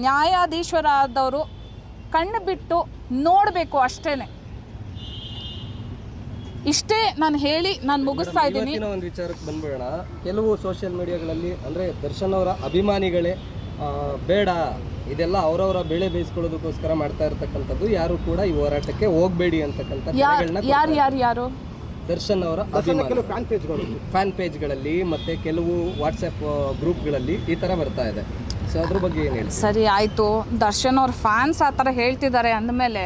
ನ್ಯಾಯಾಧೀಶರಾದವರು ಕಣ್ಣು ಬಿಟ್ಟು ನೋಡಬೇಕು ಅಷ್ಟೇ. ಇಷ್ಟೇ ನಾನು ಹೇಳಿ ನಾನು ಮುಗಿಸ್ತಾ ಇದ್ದೀನಿ. ಒಂದು ವಿಚಾರಕ್ಕೆ ಬಂದ್ಬಿಡೋಣ. ಕೆಲವು ಸೋಷಿಯಲ್ ಮೀಡಿಯಾಗಳಲ್ಲಿ ಅಂದರೆ ದರ್ಶನ್ ಅವರ ಅಭಿಮಾನಿಗಳೇ ಬೇಡ ಇದೆಲ್ಲ ಅವರವರ ಬೆಳೆ ಬೇಯಿಸ್ಕೊಳ್ಳೋದಕ್ಕೋಸ್ಕರ ಮಾಡ್ತಾ ಇರ್ತಕ್ಕಂಥದ್ದು, ಯಾರು ಕೂಡ ಈ ಹೋರಾಟಕ್ಕೆ ಹೋಗಬೇಡಿ ಅಂತಕ್ಕಂಥ ಯಾರು ದರ್ಶನ್ ಅವರ ಫ್ಯಾನ್ ಪೇಜ್ಗಳಲ್ಲಿ ಮತ್ತು ಕೆಲವು ವಾಟ್ಸಪ್ ಗ್ರೂಪ್ಗಳಲ್ಲಿ ಈ ಥರ ಬರ್ತಾ ಇದೆ. ಸೊ ಅದ್ರ ಬಗ್ಗೆ ಏನು ಹೇಳಿ? ಸರಿ ಆಯಿತು, ದರ್ಶನ್ ಅವ್ರ ಫ್ಯಾನ್ಸ್ ಆ ಥರ ಹೇಳ್ತಿದ್ದಾರೆ ಅಂದಮೇಲೆ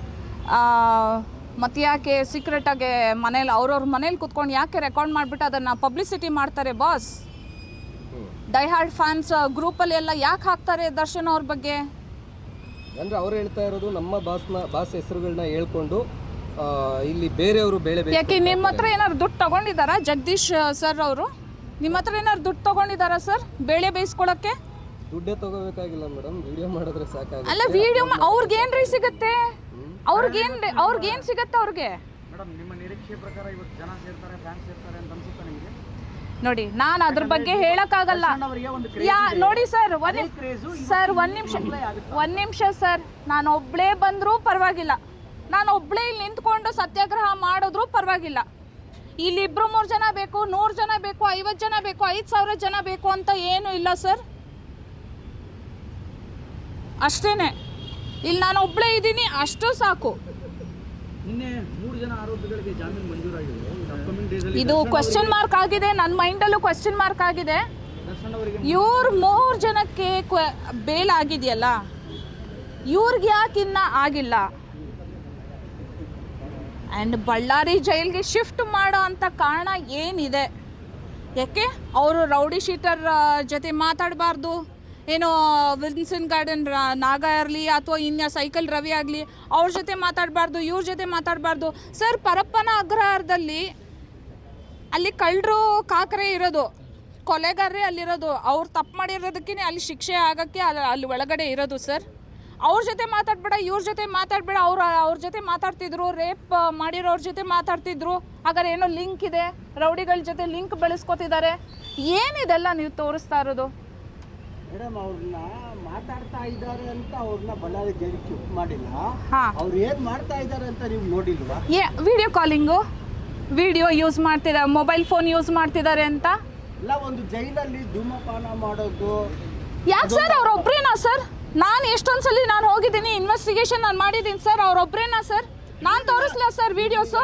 ಮತ್ತು ಯಾಕೆ ಸೀಕ್ರೆಟಾಗಿ ಮನೇಲಿ ಅವ್ರವ್ರ ಮನೇಲಿ ಕೂತ್ಕೊಂಡು ಯಾಕೆ ರೆಕಾರ್ಡ್ ಮಾಡಿಬಿಟ್ಟು ಅದನ್ನು ಪಬ್ಲಿಸಿಟಿ ಮಾಡ್ತಾರೆ ಬಾಸ್? ಡೈ ಹಾರ್ಡ್ ಫ್ಯಾನ್ಸ್ ಗ್ರೂಪಲ್ಲಿ ಎಲ್ಲ ಯಾಕೆ ಹಾಕ್ತಾರೆ ದರ್ಶನ್ ಅವ್ರ ಬಗ್ಗೆ? ಅಂದರೆ ಅವ್ರು ಹೇಳ್ತಾ ಇರೋದು ನಮ್ಮ ಬಾಸ್ ಹೆಸರುಗಳನ್ನ ಹೇಳ್ಕೊಂಡು ಇಲ್ಲಿ ಬೇರೆಯವರು ಬೇಳೆ ಯಾಕೆ ನಿಮ್ಮ ಹತ್ರ ಏನಾದ್ರು ದುಡ್ಡು ತೊಗೊಂಡಿದ್ದಾರಾ ಜಗದೀಶ್ ಸರ್ ಅವರು? ನಿಮ್ಮ ಹತ್ರ ಏನಾದ್ರು ದುಡ್ಡು ತೊಗೊಂಡಿದ್ದಾರಾ ಸರ್ ಬೇಳೆ ಬೇಯಿಸ್ಕೊಳ್ಳೋಕ್ಕೆ? ದುಡ್ಡೇ ತಗೋಬೇಕಾಗಿಲ್ಲ ಮೇಡಮ್, ವಿಡಿಯೋ ಮಾಡಿದ್ರೆ ಸಾಕಾಗುತ್ತೆ. ಅಲ್ಲ ವಿಡಿಯೋ ಅವ್ರಿಗೇನ್ರಿ ಸಿಗುತ್ತೆ? ಅವ್ರಿಗೇನು ಸಿಗುತ್ತೆ ಅವ್ರಿಗೆ? ಮೇಡಮ್ ನಿಮ್ಮ ನಿರೀಕ್ಷೆ ಪ್ರಕಾರ ಇವತ್ತು ಜನ ಸೇರ್ತಾರೆ, ಫ್ಯಾನ್ಸ್ ಸೇರ್ತಾರೆ ಅಂತ ಅನ್ಸುತ್ತಾ ನಿಮಗೆ? ನೋಡಿ ನಾನು ಅದ್ರ ಬಗ್ಗೆ ಹೇಳಕ್ಕಾಗಲ್ಲ. ನೋಡಿ ಸರ್ ಒಂದ್ ನಿಮಿಷ ಸರ್, ನಾನು ಒಬ್ಳೇ ಬಂದರೂ ಪರವಾಗಿಲ್ಲ, ನಾನು ಒಬ್ಳೇ ಇಲ್ಲಿ ನಿಂತ್ಕೊಂಡು ಸತ್ಯಾಗ್ರಹ ಮಾಡಿದ್ರು ಪರವಾಗಿಲ್ಲ. ಇಲ್ಲಿ 2-3 ಜನ ಬೇಕು, 100 ಜನ ಬೇಕು, 50 ಜನ ಬೇಕು, 5,000 ಜನ ಬೇಕು ಅಂತ ಏನು ಇಲ್ಲ ಸರ್. ಅಷ್ಟೇನೆ, ಇಲ್ಲಿ ನಾನು ಒಬ್ಳೇ ಇದ್ದೀನಿ ಅಷ್ಟು ಸಾಕು. ಇದು ಕ್ವೆಶ್ಚನ್ ಮಾರ್ಕ್ ಆಗಿದೆ, ನನ್ನ ಮೈಂಡಲ್ಲೂ ಕ್ವೆಶ್ಚನ್ ಮಾರ್ಕ್ ಆಗಿದೆ. ಇವ್ರು 3 ಜನಕ್ಕೆ ಬೇಲ್ ಆಗಿದೆಯಲ್ಲ, ಇವ್ರಿಗೆ ಯಾಕೆ ಇನ್ನ ಆಗಿಲ್ಲ? ಆ್ಯಂಡ್ ಬಳ್ಳಾರಿ ಜೈಲ್ಗೆ ಶಿಫ್ಟ್ ಮಾಡೋ ಅಂಥ ಕಾರಣ ಏನಿದೆ? ಯಾಕೆ ಅವರು ರೌಡಿ ಶೀಟರ್ ಜೊತೆ ಮಾತಾಡಬಾರ್ದು, ಏನೋ ವಿಲ್ಸನ್ ಗಾರ್ಡನ್ ನಾಗ ಇರಲಿ ಅಥವಾ ಇನ್ಯಾ ಸೈಕಲ್ ರವಿ ಆಗಲಿ ಅವ್ರ ಜೊತೆ ಮಾತಾಡಬಾರ್ದು, ಇವ್ರ ಜೊತೆ ಮಾತಾಡಬಾರ್ದು. ಸರ್ ಪರಪ್ಪನ ಅಗ್ರಹಾರದಲ್ಲಿ ಅಲ್ಲಿ ಕಳ್ಳರು ಕಾಕರೆ ಇರೋದು, ಕೊಲೆಗಾರರೇ ಅಲ್ಲಿರೋದು, ಅವ್ರು ತಪ್ಪು ಮಾಡಿರೋದಕ್ಕೇ ಅಲ್ಲಿ ಶಿಕ್ಷೆ ಆಗೋಕ್ಕೆ ಅಲ್ಲಿ ಒಳಗಡೆ ಇರೋದು ಸರ್. ಅವ್ರ ಜೊತೆ ಮಾತಾಡ್ಬೇಡ, ಇವ್ರ ಜೊತೆ ಮಾತಾಡಬೇಡ, ಅವ್ರ ಜೊತೆ ಮಾತಾಡ್ತಿದ್ರು, ರೇಪ್ ಮಾಡಿರೋರ ಜೊತೆ ಮಾತಾಡ್ತಿದ್ರು. ಹಾಗಾದ್ರೆ ಏನೋ ಲಿಂಕ್ ಇದೆ, ರೌಡಿಗಳ ಜೊತೆ ಲಿಂಕ್ ಬೆಳೆಸ್ಕೊತಿದ್ದಾರೆ. ಏನಿದೆಲ್ಲ ನೀವು ತೋರಿಸ್ತಾ ಇರೋದು? ಮೇಡಮ್ ಅವ್ರನ್ನ ಮಾತಾಡ್ತಾ ಇದ್ದಾರೆ ಅಂತ ಅವ್ರನ್ನ ಬಳ್ಳಾರಿ ಜೈಲಿಗೆ ಶಿಫ್ಟ್ ಮಾಡಿಲ್ಲ, ಅವ್ರು ಏನ್ ಮಾಡ್ತಾ ಇದ್ದಾರೆ ಅಂತ ನೀವು ನೋಡಿಲ್ವಾ? ವಿಡಿಯೋ ಕಾಲಿಂಗು, ವಿಡಿಯೋ ಯೂಸ್ ಮಾಡ್ತಿದ್ದಾರೆ, ಮೊಬೈಲ್ ಫೋನ್ ಯೂಸ್ ಮಾಡ್ತಿದ್ದಾರೆ ಅಂತ. ಇಲ್ಲ ಒಂದು ಜೈಲಲ್ಲಿ ಧೂಮಪಾನ ಮಾಡೋದು ಯಾಕೆ ಸರ್? ಅವ್ರೊಬ್ರೇನಾ ಸರ್? ನಾನು ಎಷ್ಟೊಂದ್ಸಲಿ ನಾನು ಹೋಗಿದ್ದೀನಿ, ಇನ್ವೆಸ್ಟಿಗೇಷನ್ ನಾನು ಮಾಡಿದ್ದೀನಿ ಸರ್. ಅವ್ರೊಬ್ರೇನಾ ಸರ್? ನಾನು ತೋರಿಸ್ಲಾ ಸರ್ ವಿಡಿಯೋಸು?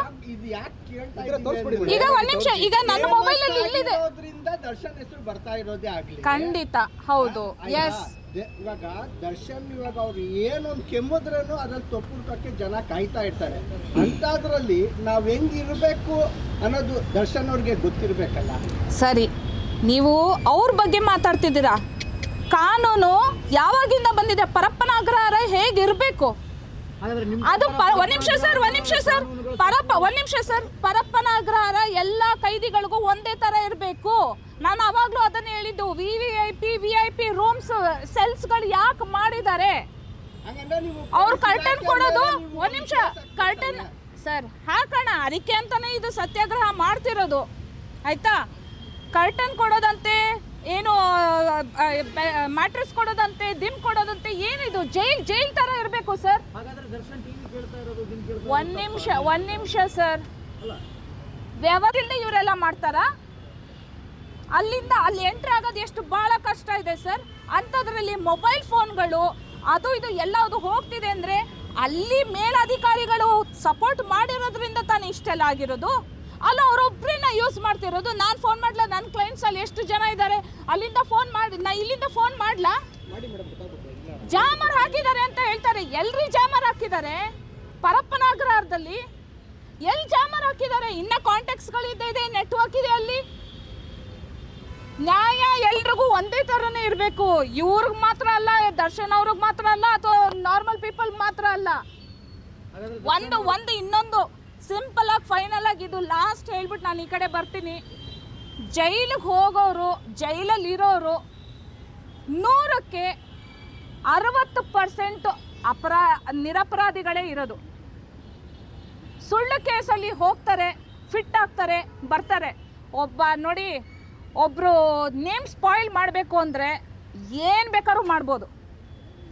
ಈಗ ಒಂದ್ ನಿಮಿಷ, ಈಗ ನನ್ನ ಮೊಬೈಲ್ ಅಲ್ಲಿ ಇಲ್ಲಿದೆ. ದರ್ಶನ್ ಹೆಸರು ಬರ್ತಾ ಇರೋದೇ ಆಗ್ಲಿ, ಖಂಡಿತ ಹೌದು. ಎಸ್, ಇವಾಗ ದರ್ಶನ್ ಇವಾಗ ಅವ್ರು ಏನೊಂದು ಕೆಮ್ಮದ್ರೇನು ಅದ್ರಲ್ಲಿ ತೊಪ್ಪುಟಕ್ಕೆ ಜನ ಕಾಯ್ತಾ ಇರ್ತಾರೆ. ಅಂತದ್ರಲ್ಲಿ ನಾವ್ ಹೆಂಗಿರ್ಬೇಕು ಅನ್ನೋದು ದರ್ಶನ್ ಅವ್ರಿಗೆ ಗೊತ್ತಿರ್ಬೇಕಲ್ಲ. ಸರಿ, ನೀವು ಅವ್ರ ಬಗ್ಗೆ ಮಾತಾಡ್ತಿದ್ದೀರಾ. ಕಾನೂನು ಯಾವಾಗಿಂದ ಬಂದಿದೆ? ಪರಪ್ಪನ ಅಗ್ರಹಾರ ಹೇಗಿರ್ಬೇಕು ಅದು ಒಂದ್ ನಿಮಿಷ ಸರ್, ಪರಪ್ಪನ ಅಗ್ರಹಾರ ಎಲ್ಲ ಕೈದಿಗಳಿಗೂ ಒಂದೇ ತರ ಇರಬೇಕು. ನಾನು ಅವಾಗ್ಲೂ ಅದನ್ನ ಹೇಳಿದ್ದು. VIP ರೂಮ್ಸ್ ಸೆಲ್ಸ್ಗಳು ಯಾಕೆ ಮಾಡಿದ್ದಾರೆ? ಅವ್ರು ಕರ್ಟನ್ ಕೊಡೋದು, ಒಂದ್ ನಿಮಿಷ ಕರ್ಟನ್ ಸರ್ ಹಾಕೋಣ, ಅದಕ್ಕೆ ಅಂತಾನೆ ಇದು ಸತ್ಯಾಗ್ರಹ ಮಾಡ್ತಿರೋದು ಆಯ್ತಾ? ಕರ್ಟನ್ ಕೊಡೋದಂತೆ, ಏನು ಮ್ಯಾಟ್ರೆಸ್ ಕೊಡೋದಂತೆ, ದಿಮ್ ಕೊಡೋದಂತೆ, ಏನಿದು? ಜೈಲ್ ತರ ಇರಬೇಕು ಸರ್. ಒಂದ್ ನಿಮಿಷ ಸರ್, ವ್ಯವಹಾರದಿಂದ ಇವರೆಲ್ಲ ಮಾಡ್ತಾರಾ? ಅಲ್ಲಿಂದ ಅಲ್ಲಿ ಎಂಟ್ರಿ ಆಗೋದು ಎಷ್ಟು ಬಹಳ ಕಷ್ಟ ಇದೆ ಸರ್. ಅಂಥದ್ರಲ್ಲಿ ಮೊಬೈಲ್ ಫೋನ್ಗಳು ಅದು ಇದು ಎಲ್ಲದು ಹೋಗ್ತಿದೆ ಅಂದರೆ ಅಲ್ಲಿ ಮೇಲಧಿಕಾರಿಗಳು ಸಪೋರ್ಟ್ ಮಾಡಿರೋದ್ರಿಂದ ತಾನೇ ಇಷ್ಟೆಲ್ಲ ಆಗಿರೋದು. ಅಲ್ಲ ಅವರೊಬ್ಬರನ್ನ ಯೂಸ್ ಮಾಡ್ತಿರೋದು. ನಾನು ಫೋನ್ ಮಾಡಲ, ನನ್ನ ಕ್ಲೈಂಟ್ಸ್ ಅಲ್ಲಿ ಎಷ್ಟು ಜನ ಇದ್ದಾರೆ, ಅಲ್ಲಿಂದ ಫೋನ್ ಮಾಡಿ, ನಾ ಇಲ್ಲಿಂದ ಫೋನ್ ಮಾಡಲಾ? ಜಾಮರ್ ಹಾಕಿದ್ದಾರೆ ಅಂತ ಹೇಳ್ತಾರೆ. ಎಲ್ರಿ ಜಾಮರ್ ಹಾಕಿದ್ದಾರೆ? ಪರಪ್ಪನ ಅಗ್ರಹಾರದಲ್ಲಿ ಎಲ್ಲಿ ಜಾಮರ್ ಹಾಕಿದ್ದಾರೆ? ಇನ್ನ ಕಾಂಟ್ಯಾಕ್ಟ್ಸ್ಗಳಿದೆ, ನೆಟ್ವರ್ಕ್ ಇದೆ ಅಲ್ಲಿ. ನ್ಯಾಯ ಎಲ್ರಿಗೂ ಒಂದೇ ಥರನೇ ಇರಬೇಕು. ಇವ್ರಿಗೆ ಮಾತ್ರ ಅಲ್ಲ, ದರ್ಶನ್ ಅವ್ರಿಗೆ ಮಾತ್ರ ಅಲ್ಲ, ಅಥವಾ ನಾರ್ಮಲ್ ಪೀಪಲ್ ಮಾತ್ರ ಅಲ್ಲ. ಒಂದು ಇನ್ನೊಂದು ಸಿಂಪಲ್ ಆಗಿ ಫೈನಲ್ ಆಗಿ ಇದು ಲಾಸ್ಟ್ ಹೇಳ್ಬಿಟ್ಟು ನಾನು ಈ ಕಡೆ ಬರ್ತೀನಿ. ಜೈಲಿಗೆ ಹೋಗೋರು, ಜೈಲಲ್ಲಿರೋರು 100ಕ್ಕೆ 60% ನಿರಪರಾಧಿಗಳೇ ಇರೋದು. ಸುಳ್ಳು ಕೇಸಲ್ಲಿ ಹೋಗ್ತಾರೆ, ಫಿಟ್ ಆಗ್ತಾರೆ, ಬರ್ತಾರೆ. ನೋಡಿ, ಒಬ್ಬರು ನೇಮ್ ಸ್ಪಾಯಿಲ್ ಮಾಡಬೇಕು ಅಂದರೆ ಏನು ಬೇಕಾದ್ರೂ ಮಾಡ್ಬೋದು.